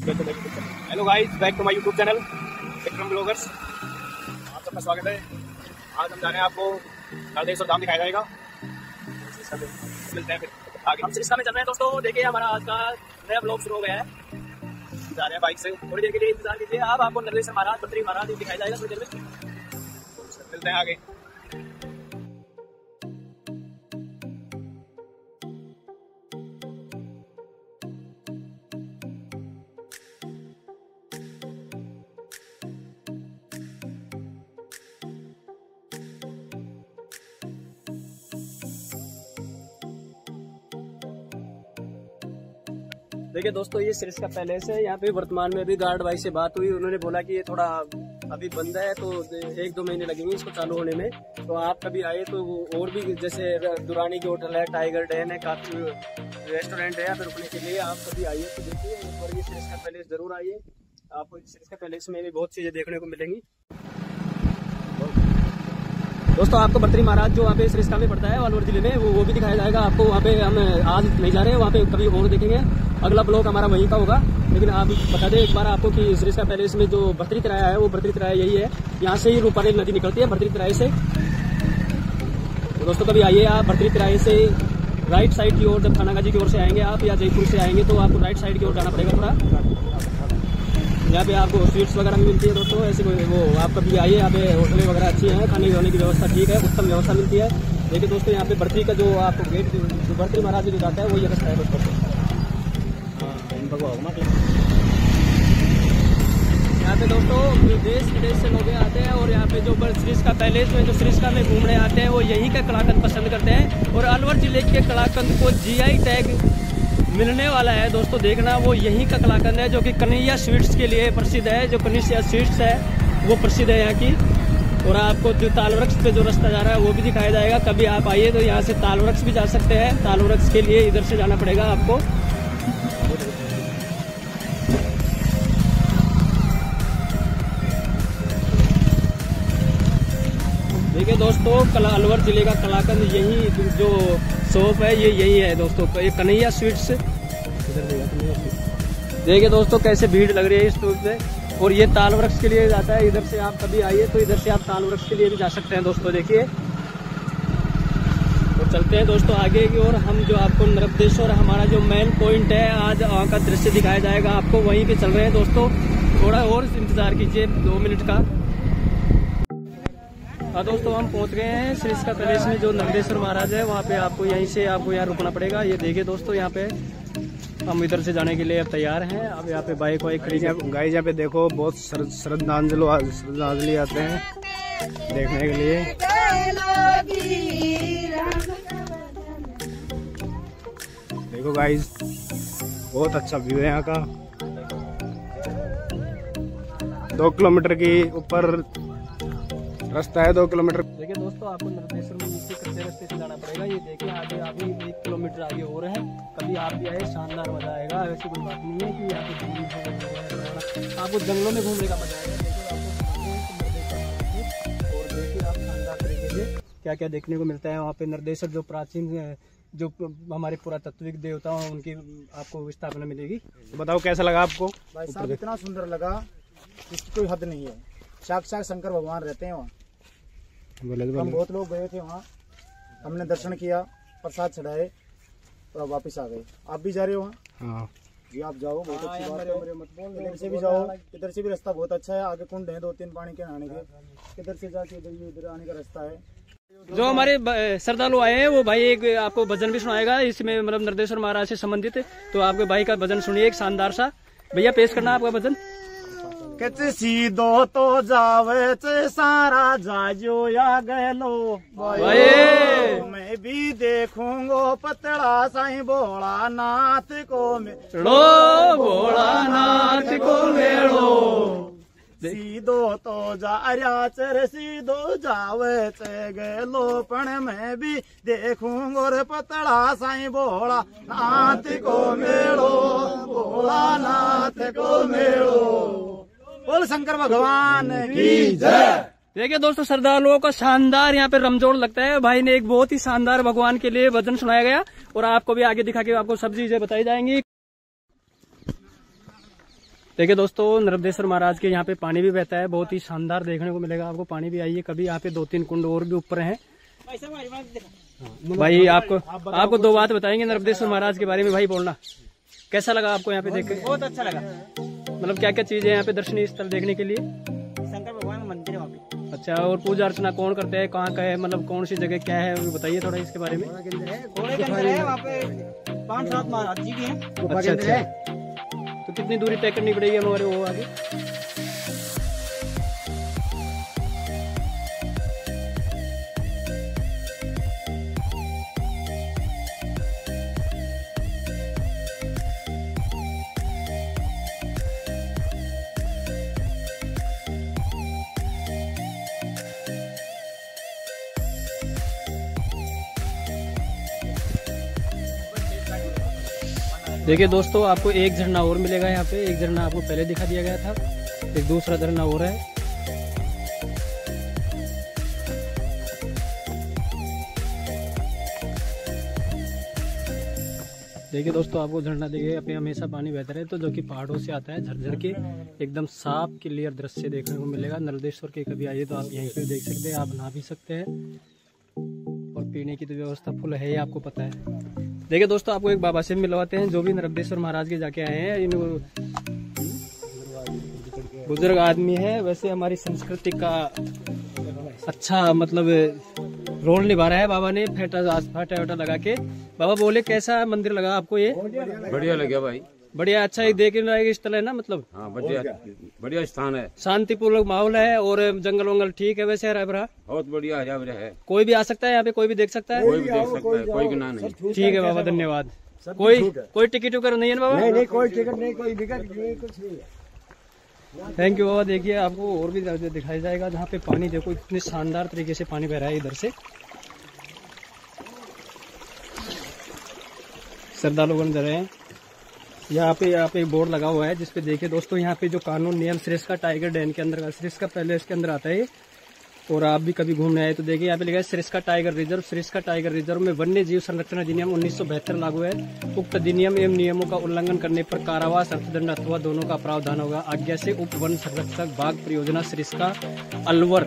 Hello guys, back to my YouTube channel Vikram bloggers. आप सबका स्वागत है। आज हम जा रहे हैं, आपको नरदेश और धाम दिखाया जाएगा। मिलते हैं फिर आगे। हम सिरसा में चल रहे हैं दोस्तों। देखिए, हमारा आज का नया ब्लॉग शुरू हो गया है। जा रहे हैं बाइक से। थोड़ी देर के लिए इंतजार कीजिए। आप आपको नरदेश महाराज, बद्री महाराज दिखाया जाएगा थोड़ी देर में। मिलते हैं आगे। देखिए दोस्तों, ये सिरसा पैलेस है। यहाँ पे वर्तमान में अभी गार्ड भाई से बात हुई। उन्होंने बोला कि ये थोड़ा अभी बंद है, तो 1-2 महीने लगेंगे इसको चालू होने में। तो आप कभी आए तो वो और भी, जैसे दुरानी की होटल है, टाइगर डैन है, काफी रेस्टोरेंट है यहाँ पे रुकने के लिए। आप कभी आइए तो देखिए, और ये सिरसा पैलेस जरूर आइए। आपको सिरसा पैलेस में भी बहुत चीजें देखने को मिलेंगी। दोस्तों, आपको बद्री महाराज जो वहाँ पे सिरसा में पड़ता है अलवर जिले में, वो भी दिखाया जाएगा आपको। वहाँ पे हम आज नहीं जा रहे हैं, वहाँ पे कभी और देखेंगे। अगला ब्लॉग हमारा वहीं का होगा। लेकिन आप बता दें एक बार आपको कि सिरसा पैलेस में जो बद्री तिराया है, वो बद्री तिराया यही है। यहाँ से ही रूपारेल नदी निकलती है बद्री तिराए से। तो दोस्तों, कभी आइए आप बद्री तिराए से राइट साइड की ओर, जब थानागाजी की ओर से आएंगे आप या जयपुर से आएंगे तो आपको राइट साइड की ओर जाना पड़ेगा थोड़ा। यहाँ पे आपको स्वीट्स वगैरह भी मिलती है दोस्तों। ऐसे वो आप कभी आइए, यहाँ पे होटलें वगैरह अच्छी हैं, खाने खाने की व्यवस्था ठीक है, उत्तम व्यवस्था मिलती है। देखिए दोस्तों, यहाँ पे बद्री का जो आपको गेट, जो बद्री महाराज जो जाता है, वो ये रास्ता है दोस्तों। यहाँ पे दोस्तों देश विदेश से लोग आते हैं, और यहाँ पे जो सिरसा पैलेस में, जो सिरसा में घूमने आते हैं, वो यहीं का कलाकंद पसंद करते हैं। और अलवर जिले के कलाकंद को GI टैग मिलने वाला है दोस्तों। देखना, वो यहीं का कलाकंद है, जो कि कन्हैया स्वीट्स के लिए प्रसिद्ध है। जो कन्हैया स्वीट्स है वो प्रसिद्ध है यहाँ की। और आपको जो तालवृक्ष पे जो रास्ता जा रहा है वो भी दिखाया जाएगा। कभी आप आइए तो यहाँ से तालवृक्ष भी जा सकते हैं। तालवृक्ष के लिए इधर से जाना पड़ेगा आपको। देखिए दोस्तों, अलवर जिले का कलाकंद यही जो शॉप है, ये यही है दोस्तों, ये कन्हैया स्वीट्स। देखिए दोस्तों, कैसे भीड़ लग रही है इस शॉप पे। और ये तालवृक्ष के लिए जाता है। इधर से आप कभी आइए तो इधर से आप तालवृक्ष के लिए भी जा सकते हैं दोस्तों। देखिए, तो चलते हैं दोस्तों आगे की ओर। हम जो आपको नर्मदेश्वर, हमारा जो मेन पॉइंट है, आज वहाँ का दृश्य दिखाया जाएगा आपको। वहीं पे चल रहे हैं दोस्तों, थोड़ा और इंतजार कीजिए 2 मिनट का। हाँ दोस्तों, हम पहुंच गए हैं सिरसा पैलेस में। जो नरदेश्वर महाराज है, वहाँ पे आपको यहीं से आपको यहाँ रुकना पड़ेगा। ये देखिए दोस्तों, यहाँ पे हम इधर से जाने के लिए अब तैयार हैं। अब यहाँ पे बाइक वाइक खड़ी है। गाइस, यहाँ पे देखो, बहुत श्रद्धांजलि आते हैं देखने के लिए। देखो गाइस, बहुत अच्छा व्यू है यहाँ का। 2 किलोमीटर की ऊपर रास्ता है, 2 किलोमीटर। देखिए दोस्तों, आपको नरदेश्वर में नीचे कच्चे रास्ते से जाना पड़ेगा। ये देखिए, आगे अभी 1 किलोमीटर आगे और है। कभी आप भी आए, शानदार मजा आएगा। ऐसी कोई बात नहीं है कि यहाँ पे आपको जंगलों में घूमने का मजा आएगा। और देखिए आप शानदार तरीके से क्या क्या देखने को मिलता है वहाँ पे। नरदेश्वर जो प्राचीन, जो हमारे पुरातत्विक देवता हैं, उनकी आपको स्थापना मिलेगी। तो बताओ कैसा लगा आपको? भाई साहब, इतना सुंदर लगा, इसकी कोई हद नहीं है। साक्षात शंकर भगवान रहते हैं वहाँ। हम बहुत लोग गए थे वहाँ, हमने दर्शन किया, प्रसाद चढ़ाए और वापस आ गए। आप भी जा रहे हो वहाँ? हाँ जी, आप जाओ, बहुत अच्छी बात है। इधर से भी जाओ, इधर से भी रास्ता बहुत अच्छा है। आगे कुंड है 2-3 पानी के नहाने के। इधर से जाके इधर आने का रास्ता है। जो हमारे श्रद्धालु आए हैं, वो भाई एक आपको भजन भी सुनाएगा इसमें, मतलब नरदेश्वर महाराज से संबंधित। तो आपके भाई का भजन सुनिए, एक शानदार सा। भैया, पेश करना आपका भजन। कहते सीधो तो जावे चे सारा जाजो या गलो, मैं भी देखूंगो पतला साईं भोला नाथ को मेलो, भोला नाथ को मेलो। सीधो तो जा चर सीधो जावे चे गलो, पण मैं भी देखूंगो रे पतला साईं भोला नाथ को मेलो, भोला नाथ को मेलो। बोल शंकर भगवान की जय। देखिए दोस्तों, श्रद्धालुओं का शानदार यहाँ पे रमजोड़ लगता है। भाई ने एक बहुत ही शानदार भगवान के लिए भजन सुनाया गया, और आपको भी आगे दिखा के आपको सब चीजें बताई जाएंगी। देखिए दोस्तों, नर्मदेश्वर महाराज के यहाँ पे पानी भी बहता है, बहुत ही शानदार देखने को मिलेगा आपको पानी भी। आइए कभी, यहाँ पे 2-3 कुंड और भी ऊपर हैं। भाई आपको 2 बात बताएंगे नर्मदेश्वर महाराज के बारे में। भाई बोलना, कैसा लगा आपको यहाँ पे देख के? बहुत अच्छा लगा। मतलब क्या क्या चीज है यहाँ पे दर्शनीय स्थल देखने के लिए? शंकर भगवान का मंदिर है वहाँ पे। अच्छा, और पूजा अर्चना कौन करते हैं, कहाँ का है, मतलब कौन सी जगह क्या है, बताइए थोड़ा इसके बारे में। घोड़े के अंदर है, वहाँ पे 5-7 महाराज जी भी हैं। अच्छा, तो कितनी दूरी तय करनी पड़ेगी हमारे वो आगे? देखिए दोस्तों, आपको एक झरना और मिलेगा यहाँ पे। एक झरना आपको पहले दिखा दिया गया था, एक दूसरा झरना और है। देखिए दोस्तों, आपको झरना देखिए, यहाँ पे हमेशा पानी बहता है, तो जो कि पहाड़ों से आता है झरझर के, एकदम साफ क्लियर दृश्य देखने को मिलेगा। नर्मदेश्वर के कभी आइए तो आप यहीं पे देख सकते हैं, आप नहा भी सकते हैं, और पीने की तो व्यवस्था फुल है, आपको पता है। देखिए दोस्तों, आपको एक बाबा से मिलवाते हैं जो भी नर्मदेश्वर महाराज के जाके आए हैं। बुजुर्ग आदमी है, वैसे हमारी संस्कृति का अच्छा मतलब रोल निभा रहा है बाबा ने। फाटा लगा के। बाबा बोले, कैसा मंदिर लगा आपको ये? बढ़िया लगा भाई, बढ़िया। अच्छा, एक देखने लायक स्थल है ना, मतलब हाँ बढ़िया स्थान है, शांतिपूर्वक माहौल है, और जंगल वंगल ठीक है वैसे हरा भरा, बहुत बढ़िया हरा भरा है। कोई भी आ सकता है यहाँ पे, कोई भी देख सकता है, कोई भी देख सकता है, कोई गुनाह नहीं। ठीक है बाबा, धन्यवाद। कोई टिकट वगैरह नहीं है ना बाबा? नहीं, कोई टिकट नहीं, कोई विकट नहीं, कुछ नहीं है। थैंक यू बाबा। देखिए आपको और भी दिखाया जाएगा, जहाँ पे पानी देखो इतने शानदार तरीके से पानी बह रहा है इधर से। श्रद्धालु बन रहे हैं। यहाँ पे एक बोर्ड लगा हुआ है जिसपे देखिए दोस्तों, यहाँ पे जो कानून नियम सरिस्का टाइगर डैम के अंदर, सरिस्का पहले इसके अंदर आता है, और आप भी कभी घूमने आए तो देखिए यहाँ पे लिखा है Sariska tiger reserve. Sariska tiger reserve में वन्य जीव संरक्षण अधिनियम 1972 लागू है। उक्त अधिनियम एवं नियमों का उल्लंघन करने पर कारावास, अर्थदंड अथवा दोनों का प्रावधान होगा। आज्ञा से उप वन संरक्षक बाघ परियोजना सरिस्का अलवर।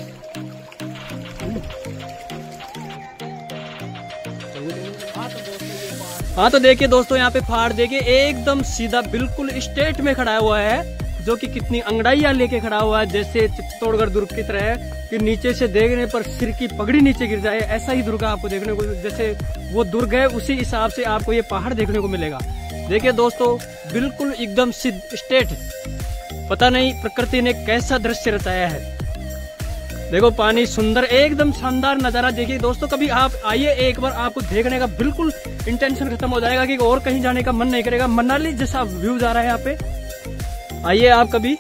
हाँ तो देखिए दोस्तों, यहाँ पे पहाड़ देखिए एकदम सीधा बिल्कुल स्ट्रेट में खड़ा हुआ है, जो कि कितनी अंगड़ाइयां लेके खड़ा हुआ है, जैसे चित्तौड़गढ़ दुर्ग की तरह है कि नीचे से देखने पर सिर की पगड़ी नीचे गिर जाए, ऐसा ही दुर्ग आपको देखने को, जैसे वो दुर्ग है उसी हिसाब से आपको ये पहाड़ देखने को मिलेगा। देखिए दोस्तों, बिल्कुल एकदम स्ट्रेट, पता नहीं प्रकृति ने कैसा दृश्य रचाया है। देखो पानी सुंदर, एकदम शानदार नजारा। देखिए दोस्तों, कभी आप आइए, एक बार आपको देखने का बिल्कुल इंटेंशन खत्म हो जाएगा कि और कहीं जाने का मन नहीं करेगा। मनाली जैसा व्यू जा रहा है यहाँ पे, आइए आप कभी।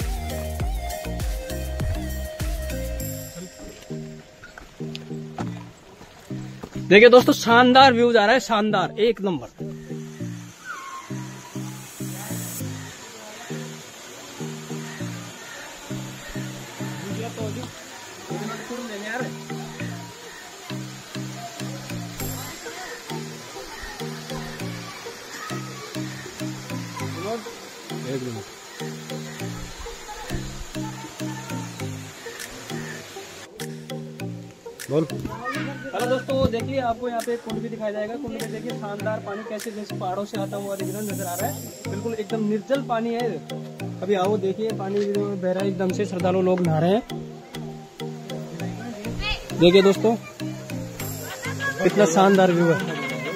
देखिए दोस्तों, शानदार व्यू जा रहा है, शानदार, एक नंबर। बोल। हेलो दोस्तों, देखिए आपको यहाँ पे कुंड भी दिखाया जाएगा। कुंड में देखिए शानदार पानी कैसे जैसे पहाड़ों से आता हुआ नजर आ रहा है, बिल्कुल एकदम निर्जल पानी है। अभी आओ देखिए, पानी बह रहा है एकदम से, श्रद्धालु लोग नहा रहे हैं। देखिए दोस्तों, कितना शानदार व्यू है।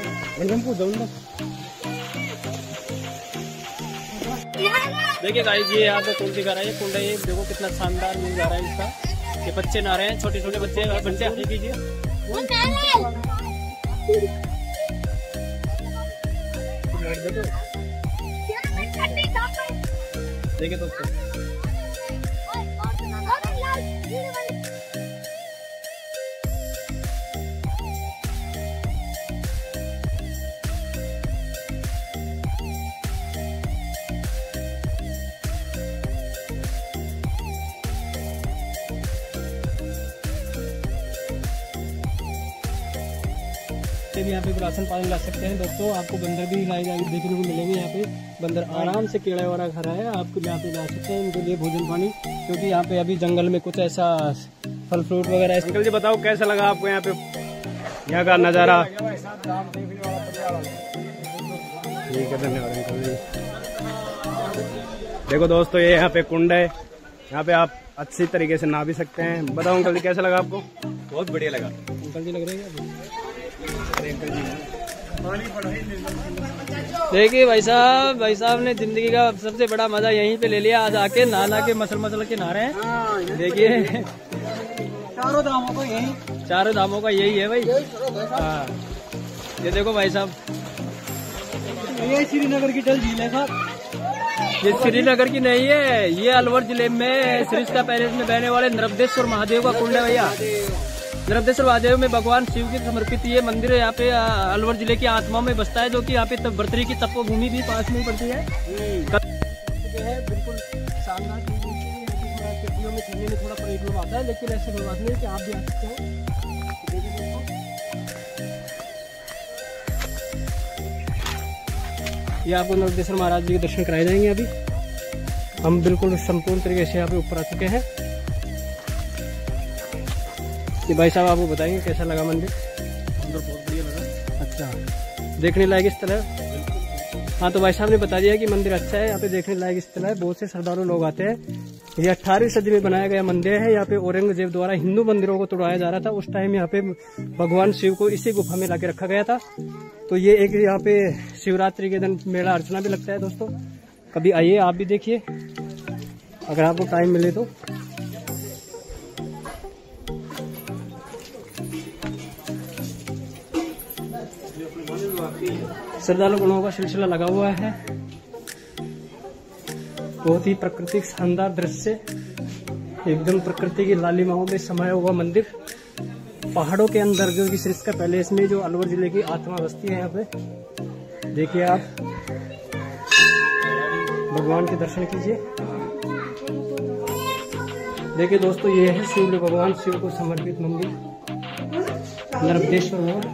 देखिए गाइस, ये आपको कुंड दिखा रहा है, ये कुंड है, ये देखो कितना शानदार व्यू जा रहा है इसका। ये बच्चे नहा रहे हैं, छोटे छोटे बच्चे आगे कीजिए। देखिए दोस्तों, भी यहाँ पे राशन पानी ला सकते हैं दोस्तों। आपको बंदर भी देखने को मिलेंगे यहाँ पे। बंदर आराम से कीड़ा वाला खा रहा है। आपको यहाँ पे ला सकते हैं इनके लिए भोजन पानी, क्योंकि यहाँ पे अभी जंगल में कुछ ऐसा फल फ्रूट वगैरह। अंकल जी बताओ कैसा लगा आपको यहाँ पे यहाँ का नज़ारा? ठीक है, धन्यवाद अंकल जी। देखो दोस्तों, ये यहाँ पे कुंड है, यहाँ पे आप अच्छी तरीके से नहा भी सकते हैं। बताओ अंकल जी कैसा लगा आपको? बहुत बढ़िया लगा। अंकल जी लग रहे हैं। देखिए भाई साहब ने जिंदगी का सबसे बड़ा मजा यहीं पे ले लिया। आज आके नहा के मसल के नहा रहे हैं। देखिए चारों धामों का यही है भाई। हाँ, ये देखो भाई साहब, ये श्रीनगर की डल झील है साहब। ये श्रीनगर की नहीं है, ये अलवर जिले में सरिस्का पैलेस में बहने वाले नर्मदेश्वर महादेव का कुंड है भैया। नर्मदेश्वर महादेव में भगवान शिव की समर्पित ये मंदिर यहाँ पे अलवर जिले की आत्मा में बसता है, जो कि यहाँ पे बर्तरी की तपोभूमि भी पास में पड़ती है। बिल्कुल शानदार सर्दियों में खेलने में थोड़ा प्रॉब्लम आता है, लेकिन ऐसी कोई बात नहीं कि आप भी आ सकते हो। ये आपको नर्मदेश्वर महाराज जी के दर्शन कराए जाएंगे। अभी हम बिल्कुल संपूर्ण तरीके से यहाँ पे ऊपर आ चुके हैं। कि भाई साहब आपको बताएंगे कैसा लगा मंदिर? अंदर बहुत बढ़िया लगा। अच्छा, देखने लायक स्थल है। हाँ, तो भाई साहब ने बता दिया कि मंदिर अच्छा है, यहाँ पे देखने लायक स्थल है। बहुत से श्रद्धालु लोग आते हैं। ये 18वीं सदी में बनाया गया मंदिर है। यहाँ पे औरंगजेब द्वारा हिंदू मंदिरों को तोड़वाया जा रहा था। उस टाइम यहाँ पे भगवान शिव को इसी गुफा में लाके रखा गया था। तो ये एक यहाँ पे शिवरात्रि के दिन मेला अर्चना भी लगता है। दोस्तों कभी आइए, आप भी देखिए अगर आपको टाइम मिले तो। श्रद्धालु गणों का सिलसिला लगा हुआ है। बहुत ही प्राकृतिक शानदार दृश्य, एकदम प्रकृति की लालिमाओं में समाया हुआ मंदिर पहाड़ों के अंदर, जो कि सरिस्का पैलेस में जो अलवर जिले की आत्मा बसती है। यहाँ पे देखिए, आप भगवान के दर्शन कीजिए। देखिए दोस्तों, ये है शिव भगवान शिव को समर्पित मंदिर नर्मदेश्वर मोड़।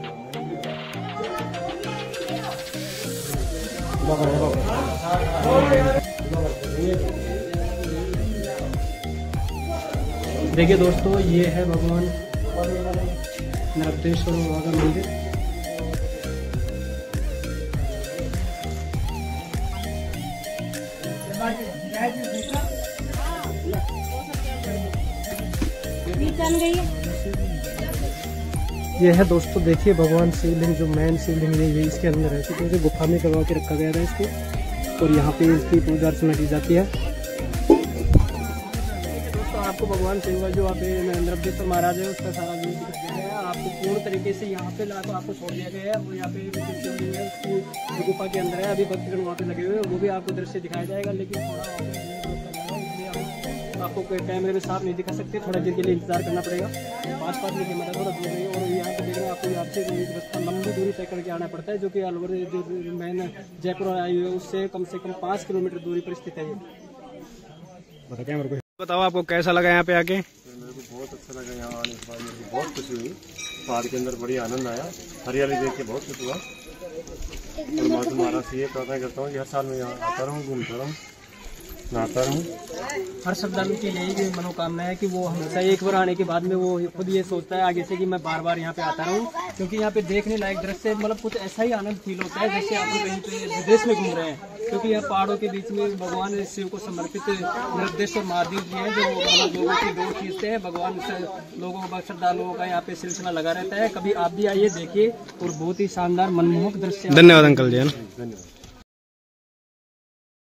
देखिए दोस्तों, ये है भगवान नर्मदेश्वर का मंदिर। ये है दोस्तों, देखिए भगवान शिवलिंग, जो मेन शिवलिंग है ये इसके अंदर है, क्योंकि गुफा में करवा के रखा गया था इसको, और यहाँ पे इसकी पूजा अर्चना की जाती है। दोस्तों आपको भगवान शिव का जो यहाँ पे नर्मदेश्वर महाराज है उसका सारा व्यू दिख गया है। आपको पूर्ण तरीके से यहाँ पे लाकर आपको छोड़ दिया गया है। और यहाँ पे शिवलिंग है उसकी जो गुफा के अंदर है। अभी भक्तगण वहाँ पे लगे हुए हैं, वो भी आपको दृश्य दिखाया जाएगा, लेकिन थोड़ा आपको कैमरे में साफ नहीं दिखा सकते, थोड़ा देर के लिए इंतजार करना पड़ेगा। पास में कैमरा थोड़ा दूर है, और यहाँ पे देखना आपको यहाँ से रास्ता लंबी दूरी तय करके आना पड़ता है, जो कि अलवर जो मेन जयपुर आई हुई है उससे कम 5 किलोमीटर दूरी पर स्थित है। बताओ आपको कैसा लगा यहाँ पे आके? मेरे को बहुत अच्छा लगा यहाँ आने के बाद। मेरे को बहुत खुशी हुई, पहाड़ के अंदर बड़ी आनंद आया, हरियाली देख के बहुत खुश हुआ। और मैं तुम्हारा से ये प्रार्थना करता हूँ कि हर साल मैं यहाँ आता रहूँ, घूमता रहूँ, नहाता रहूँ। हर श्रद्धालु की यही मनोकामना है कि वो हमेशा एक बार आने के बाद में वो खुद ये सोचता है आगे से कि मैं बार बार यहाँ पे आता रहूँ, क्योंकि यहाँ पे देखने लायक दृश्य मतलब कुछ ऐसा ही आनंद फील होता है जैसे आप कहीं पे विदेश में घूम रहे हैं। क्योंकि यहाँ पहाड़ों के बीच में भगवान शिव को समर्पित नर्मदेश्वर महादेव जी हैं, जो लोगों की डोर खींचते हैं। भगवान लोगों का, श्रद्धालुओं का यहाँ पे सिलसिला लगा रहता है। कभी आप भी आइए, देखिए, और बहुत ही शानदार मनमोहक दृश्य। धन्यवाद अंकल जी। धन्यवाद।